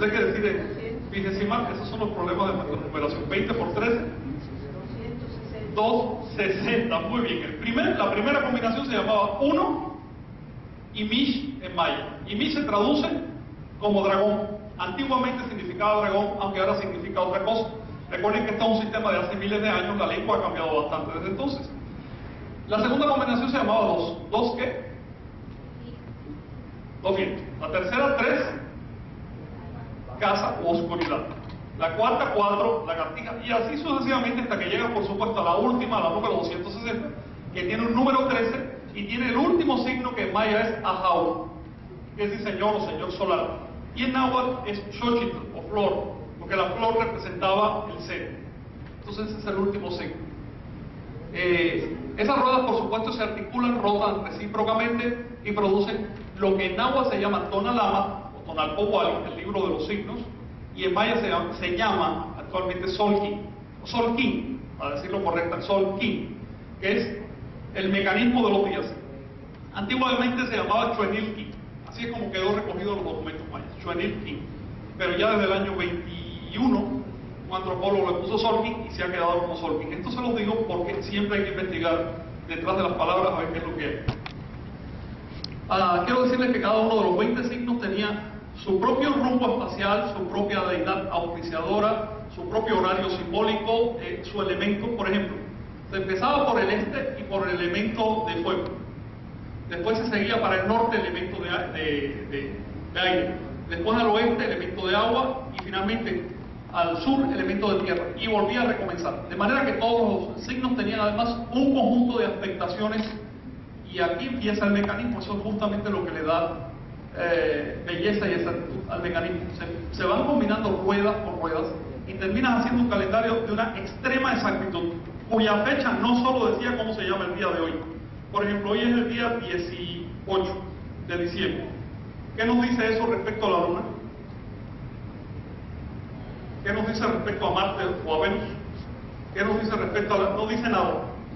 Hay que decir en vigesimal, esos son los problemas de nuestra numeración. 20 por 13, 260. Muy bien. La primera combinación se llamaba 1 y Mish en maya. Y Mish se traduce como dragón. Antiguamente significaba dragón, aunque ahora significa otra cosa. Recuerden que este es un sistema de hace miles de años, la lengua ha cambiado bastante desde entonces. La segunda combinación se llamaba 2. ¿2 qué? 2 vientos. La tercera, 3, casa u oscuridad. La cuarta, 4, lagartija. Y así sucesivamente hasta que llega, por supuesto, a la última, la número 260, que tiene un número 13 y tiene el último signo que en maya es Ahau, que es el señor o señor solar. Y en náhuatl es Xochitl o flor, porque la flor representaba el ser. Entonces ese es el último signo. Esas ruedas, por supuesto, se articulan, rotan recíprocamente y producen lo que en náhuatl se llama Tonalama o Tonalpowali, el libro de los signos, y en maya se llama actualmente Solkin, o Solkin, para decirlo correcto, Solkin, que es el mecanismo de los días. Antiguamente se llamaba Chuenilkin, así es como quedó recogido en los documentos mayas, Chuenilkin, pero ya desde el año 21 un antropólogo le puso Solkin y se ha quedado como Solkin. Esto se los digo porque siempre hay que investigar detrás de las palabras a ver qué es lo que hay. Quiero decirles que cada uno de los 20 signos tenía su propio rumbo espacial, su propia deidad auspiciadora, su propio horario simbólico, su elemento. Por ejemplo, se empezaba por el este y por el elemento de fuego. Después se seguía para el norte, elemento de aire. Después al oeste, elemento de agua. Y finalmente al sur, elemento de tierra. Y volvía a recomenzar. De manera que todos los signos tenían además un conjunto de aspectaciones. Y aquí empieza el mecanismo. Eso es justamente lo que le da belleza y exactitud al mecanismo. Se van combinando ruedas por ruedas y terminas haciendo un calendario de una extrema exactitud, cuya fecha no solo decía cómo se llama el día de hoy. Por ejemplo, hoy es el día 18 de diciembre. ¿Qué nos dice eso respecto a la luna? ¿Qué nos dice respecto a Marte o a Venus? ¿Qué nos dice respecto a la... No dice nada.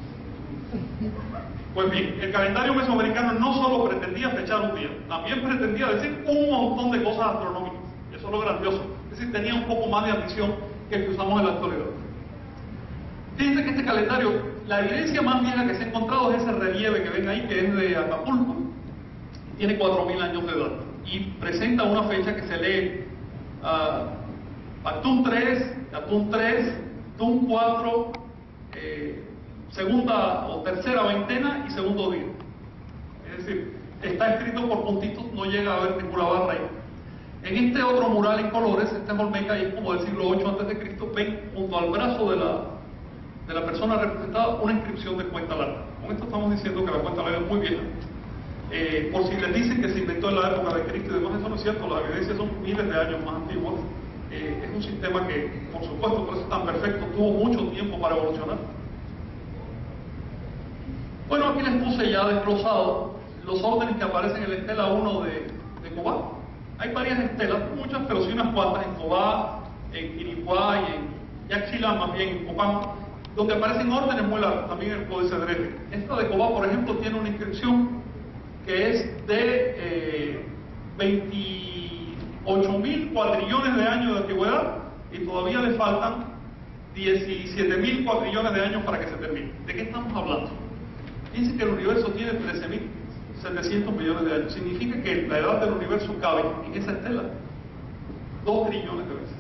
Pues bien, el calendario mesoamericano no solo pretendía fechar un día, también pretendía decir un montón de cosas astronómicas. Eso es lo grandioso. Es decir, tenía un poco más de ambición que el que usamos en la actualidad. Fíjense que este calendario, la evidencia más vieja que se ha encontrado es ese relieve que ven ahí, que es de Acapulco. Tiene 4.000 años de edad y presenta una fecha que se lee Pactum 3, Catún 3, Tum 4, segunda o tercera veintena y segundo día. Es decir, está escrito por puntitos, no llega a haber ninguna barra ahí. En este otro mural en colores, este es Olmeca y es como del siglo 8 a.C., ven junto al brazo de la persona representada una inscripción de cuenta larga. Con esto estamos diciendo que la cuenta larga es muy vieja. Por si les dicen que se inventó en la época de Cristo y demás, eso no es cierto, las evidencias son miles de años más antiguas. Es un sistema que, por supuesto, por eso es tan perfecto, tuvo mucho tiempo para evolucionar. Bueno, aquí les puse ya desglosado los órdenes que aparecen en la estela 1 de Cobá. Hay varias estelas, muchas, pero sí unas cuantas en Cobá, en Quiricuá y en Yaxchilán, más bien en Copán, donde aparecen órdenes muy largas, también en el Códice Drede. Esta de Cobá, por ejemplo, tiene una inscripción que es de 28.000 cuatrillones de años de antigüedad y todavía le faltan 17.000 cuatrillones de años para que se termine. ¿De qué estamos hablando? Fíjense que el universo tiene 13.700 millones de años. Significa que la edad del universo cabe en esa estela 2 trillones de veces.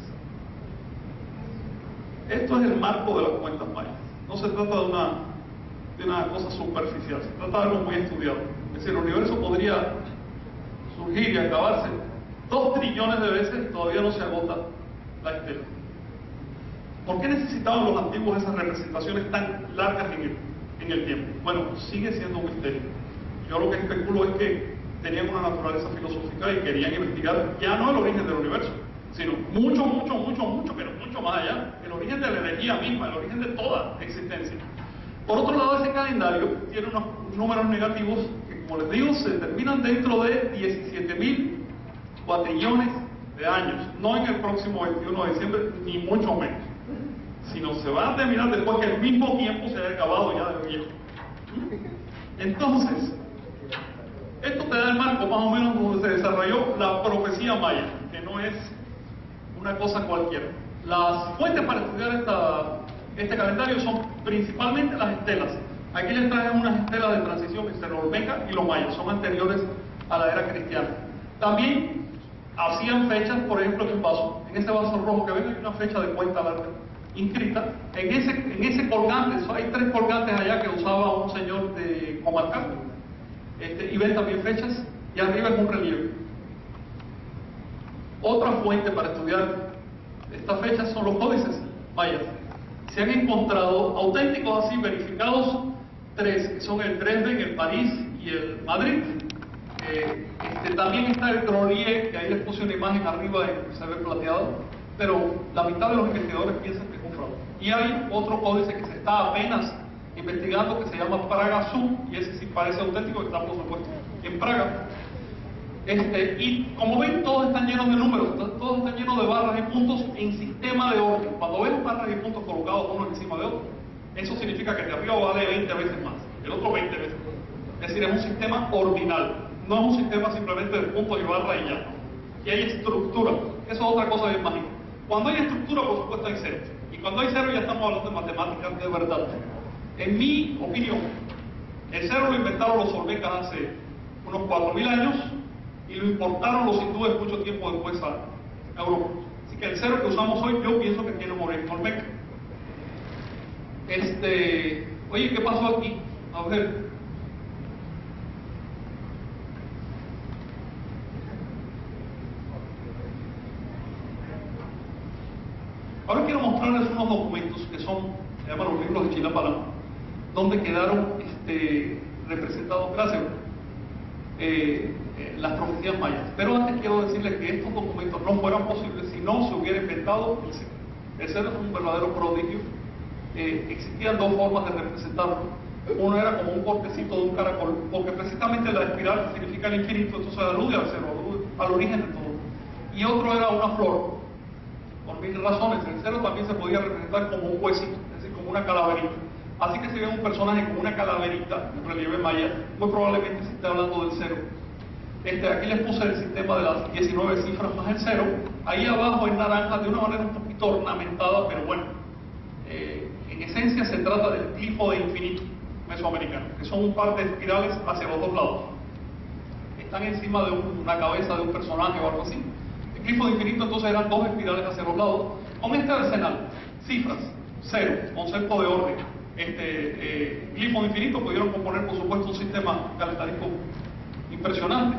Esto es el marco de las cuentas mayas. No se trata de una cosa superficial, se trata de algo muy estudiado. Es decir, el universo podría surgir y acabarse 2 trillones de veces y todavía no se agota la estela. ¿Por qué necesitaban los antiguos esas representaciones tan largas en el tiempo? Bueno, sigue siendo un misterio. Yo lo que especulo es que tenían una naturaleza filosófica y querían investigar ya no el origen del universo, sino mucho, pero mucho más allá, el origen de la energía misma, el origen de toda existencia. Por otro lado, ese calendario tiene unos números negativos que, como les digo, se terminan dentro de 17.000 cuatrillones de años, no en el próximo 21 de diciembre, ni mucho menos, sino se van a terminar después que el mismo tiempo se haya acabado ya de viejo. Entonces, esto te da el marco más o menos donde se desarrolló la profecía maya, que no es una cosa cualquiera. Las fuentes para estudiar este calendario son principalmente las estelas. Aquí les traje unas estelas de transición entre los olmecas y los mayas, son anteriores a la era cristiana. También hacían fechas, por ejemplo, en un vaso. En ese vaso rojo que ven hay una fecha de cuenta larga inscrita. En ese colgante, hay 3 colgantes allá que usaba un señor de Comalcalco. Y ven también fechas, y arriba es un relieve. Otra fuente para estudiar estas fechas son los códices mayas. Se han encontrado auténticos así, verificados, 3, que son el Dresden, el París y el Madrid. También está el Grolier, que ahí les puse una imagen arriba y se ve plateado, pero la mitad de los investigadores piensan que es un fraude. Y hay otro códice que se está apenas investigando que se llama Praga Sud, y ese sí parece auténtico, que está por supuesto en Praga. Y como ven, todos están llenos de números, todos están llenos de barras y puntos en sistema de orden. Cuando ven barras y puntos colocados uno encima de otro, eso significa que el de arriba vale 20 veces más, el otro 20 veces más. Es decir, es un sistema ordinal, no es un sistema simplemente de puntos y barras y ya. Y hay estructura, eso es otra cosa bien mágica. Cuando hay estructura, por supuesto hay cero. Y cuando hay cero ya estamos hablando de matemáticas de verdad. En mi opinión, el cero lo inventaron los olmecas hace unos 4.000 años, y lo importaron los hindúes mucho tiempo después a Europa. Así que el cero que usamos hoy, yo pienso que tiene un origen olmeca. Oye, ¿qué pasó aquí? A ver. Ahora quiero mostrarles unos documentos que son, se llaman los libros de Chilapalá, donde quedaron representados, gracias, las profecías mayas. Pero antes quiero decirles que estos documentos no fueran posibles si no se hubiera inventado el cero. El cero es un verdadero prodigio. Existían 2 formas de representarlo. Uno era como un cortecito de un caracol, porque precisamente la espiral significa el infinito, entonces alude al cero, alude al origen de todo. Y otro era una flor, por 1000 razones. El cero también se podía representar como un huesito, es decir, como una calaverita. Así que si ven un personaje con una calaverita en relieve maya, muy probablemente se esté hablando del cero. Aquí les puse el sistema de las 19 cifras más el cero. Ahí abajo en naranja, de una manera un poquito ornamentada, pero bueno, en esencia se trata del glifo de infinito mesoamericano, que son un par de espirales hacia los 2 lados. Están encima de una cabeza de un personaje o algo así. El glifo de infinito entonces eran 2 espirales hacia los lados, con este arsenal: cifras, cero, concepto de orden, glifo de infinito. Pudieron componer por supuesto un sistema calendarístico impresionante.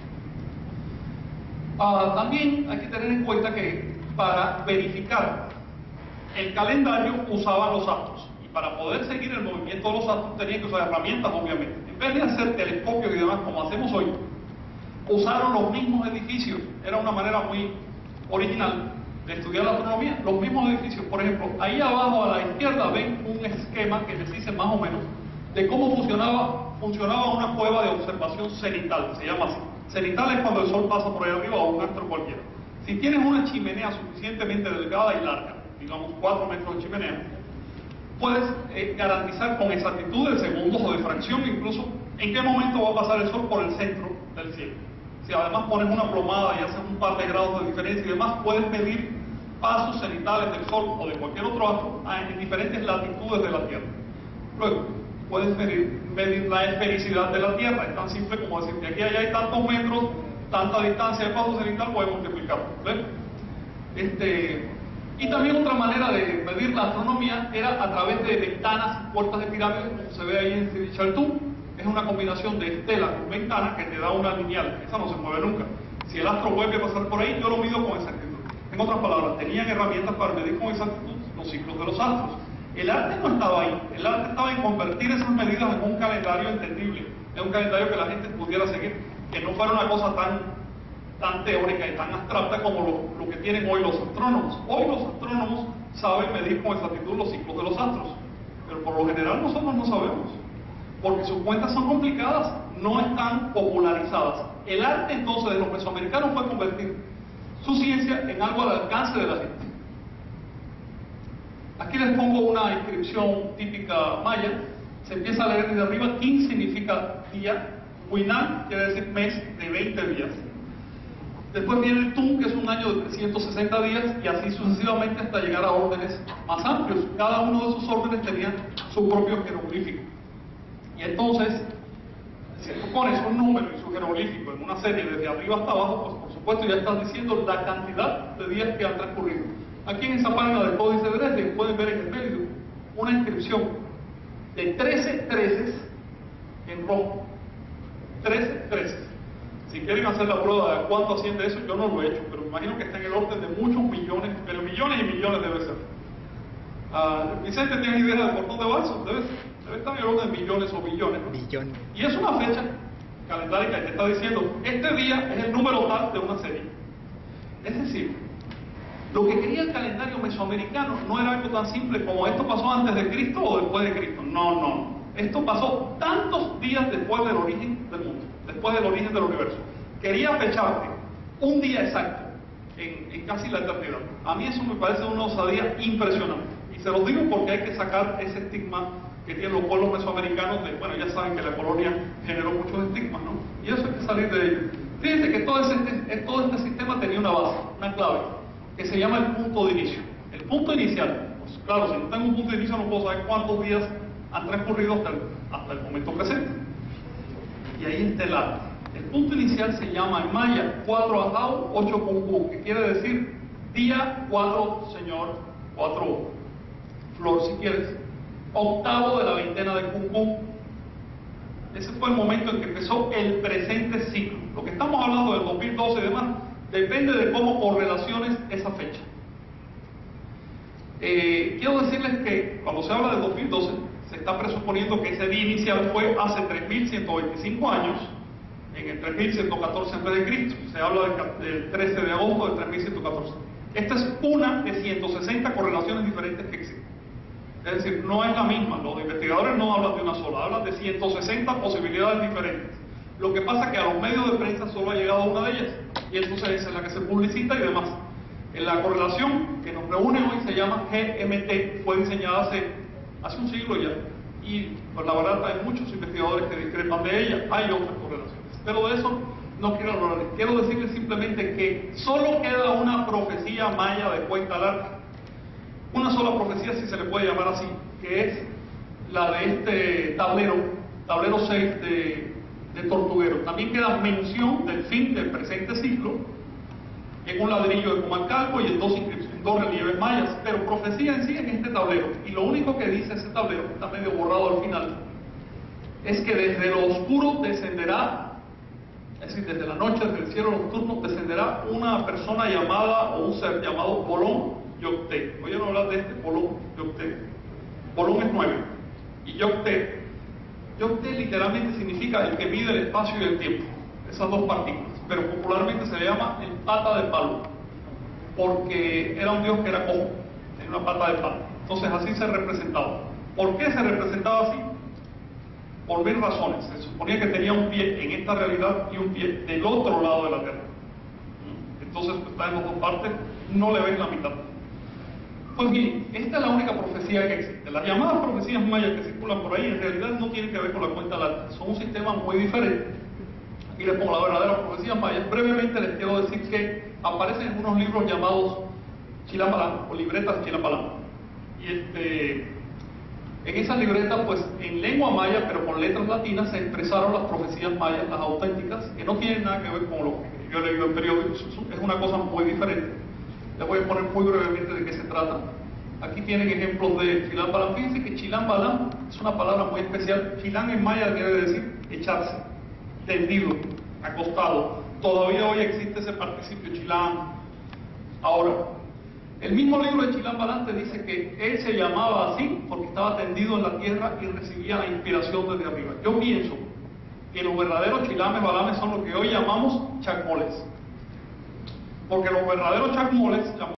También hay que tener en cuenta que para verificar el calendario usaban los astros, y para poder seguir el movimiento de los astros tenían que usar herramientas, obviamente. En vez de hacer telescopios y demás como hacemos hoy, usaron los mismos edificios. Era una manera muy original de estudiar la astronomía. Los mismos edificios, por ejemplo, ahí abajo a la izquierda ven un esquema que les dice más o menos de cómo funcionaba una cueva de observación cenital, se llama así. Cenital es cuando el sol pasa por ahí arriba o un astro cualquiera. Si tienes una chimenea suficientemente delgada y larga, digamos 4 metros de chimenea, puedes garantizar con exactitud de segundos o de fracción incluso en qué momento va a pasar el sol por el centro del cielo. Si además pones una plomada y haces un par de grados de diferencia y demás, puedes medir pasos cenitales del sol o de cualquier otro astro en diferentes latitudes de la Tierra. Luego, puedes medir la esfericidad de la Tierra. Es tan simple como decir que aquí allá hay tantos metros, tanta distancia de paso cenital, puedes multiplicarlo. Y también otra manera de medir la astronomía era a través de ventanas y puertas de pirámides, como se ve ahí en Sidi Chaltú. Es una combinación de estela con ventana que te da una lineal. Esa no se mueve nunca. Si el astro vuelve a pasar por ahí, yo lo mido con exactitud. En otras palabras, tenían herramientas para medir con exactitud los ciclos de los astros. El arte no estaba ahí. El arte estaba en convertir esas medidas en un calendario entendible, en un calendario que la gente pudiera seguir, que no fuera una cosa tan teórica y tan abstracta como lo que tienen hoy los astrónomos. Hoy los astrónomos saben medir con exactitud los ciclos de los astros, pero por lo general nosotros no sabemos, porque sus cuentas son complicadas, no están popularizadas. El arte entonces de los mesoamericanos fue convertir su ciencia en algo al alcance de la gente. Aquí les pongo una inscripción típica maya. Se empieza a leer desde arriba. Kin significa día, Huinal quiere decir mes de 20 días. Después viene el Tum, que es un año de 360 días, y así sucesivamente hasta llegar a órdenes más amplios. Cada uno de esos órdenes tenía su propio jeroglífico. Y entonces, si tú pones un número y su jeroglífico en una serie desde arriba hasta abajo, pues por supuesto ya estás diciendo la cantidad de días que han transcurrido. Aquí en esa página del Códice de Dresden pueden ver en el medio una inscripción de 13 treces en rojo. 13 treces. Si quieren hacer la prueba de cuánto asciende eso, yo no lo he hecho, pero me imagino que está en el orden de muchos millones, pero millones y millones debe ser. Vicente, ¿tienes idea de por dónde va eso? Debe estar en el orden de millones o billones, ¿no? Billones. Y es una fecha calendárica que está diciendo, este día es el número tal de una serie. Es decir, lo que quería el calendario mesoamericano no era algo tan simple como esto pasó antes de Cristo o después de Cristo. No. Esto pasó tantos días después del origen del mundo, después del origen del universo. Quería fecharte un día exacto en casi la eternidad. A mí eso me parece una osadía impresionante. Y se los digo porque hay que sacar ese estigma que tienen los pueblos mesoamericanos de, bueno, ya saben que la colonia generó muchos estigmas, ¿no? Y eso hay que salir de ello. Fíjense que todo este sistema tenía una base, una clave, que se llama el punto de inicio. El punto inicial, pues claro, si no tengo un punto de inicio no puedo saber cuántos días han transcurrido hasta el momento presente. Y ahí está el arte. El punto inicial se llama en maya 4 Ajau, 8 Cuncu, que quiere decir día 4, señor, 4 flor si quieres, octavo de la veintena de Cuncu. Ese fue el momento en que empezó el presente ciclo. Lo que estamos hablando del 2012 y demás depende de cómo correlaciones esa fecha. Quiero decirles que cuando se habla del 2012 se está presuponiendo que ese día inicial fue hace 3.125 años, en el 3.114 a.C. Se habla del 13 de agosto del 3.114. Esta es una de 160 correlaciones diferentes que existen. Es decir, no es la misma. Los investigadores no hablan de una sola, hablan de 160 posibilidades diferentes. Lo que pasa es que a los medios de prensa solo ha llegado una de ellas, y entonces esa es la que se publicita y demás. En la correlación que nos reúne hoy se llama GMT, fue diseñada hace un siglo ya, y pues la verdad hay muchos investigadores que discrepan de ella, hay otras correlaciones. Pero de eso no quiero hablar. Quiero decirles simplemente que solo queda una profecía maya de cuenta larga, una sola profecía, si se le puede llamar así, que es la de este tablero 6 de Tortuguero. También queda mención del fin del presente ciclo en un ladrillo de Comalcalco y en dos relieves mayas, pero profecía en sí en este tablero. Y lo único que dice ese tablero, que está medio borrado al final, es que desde lo oscuro descenderá, es decir, desde la noche, desde el cielo nocturno, descenderá una persona llamada, o un ser llamado Bolón Yocté. Oye, no hablar de este Bolón Yocté. Bolón es 9. Y Yocté literalmente significa el que mide el espacio y el tiempo. Esas dos partículas. Pero popularmente se le llama el pata de palo, porque era un dios que era cojo, tenía una pata de palo. Entonces así se representaba. ¿Por qué se representaba así? Por 1000 razones. Se suponía que tenía un pie en esta realidad y un pie del otro lado de la Tierra. Entonces pues, está en las dos partes, no le ven la mitad. Pues bien, esta es la única profecía que existe. Las llamadas profecías mayas que circulan por ahí en realidad no tienen que ver con la cuenta larga, son un sistema muy diferente. Aquí les pongo la verdadera profecía maya. Brevemente les quiero decir que aparecen en unos libros llamados Chilampalán o libretas Chilampalán. Y en esas libretas, pues en lengua maya, pero con letras latinas, se expresaron las profecías mayas, las auténticas, que no tienen nada que ver con lo que yo he leído en periódicos. Es una cosa muy diferente. Les voy a poner muy brevemente de qué se trata. Aquí tienen ejemplos de Chilampalán. Fíjense que Chilampalán es una palabra muy especial. Chilán en maya quiere decir echarse, tendido, acostado. Todavía hoy existe ese participio Chilán. Ahora, el mismo libro de Chilampalán te dice que él se llamaba así porque estaba tendido en la tierra y recibía la inspiración desde arriba. Yo pienso que los verdaderos chilames balames son lo que hoy llamamos chacmoles, porque los verdaderos chacmoles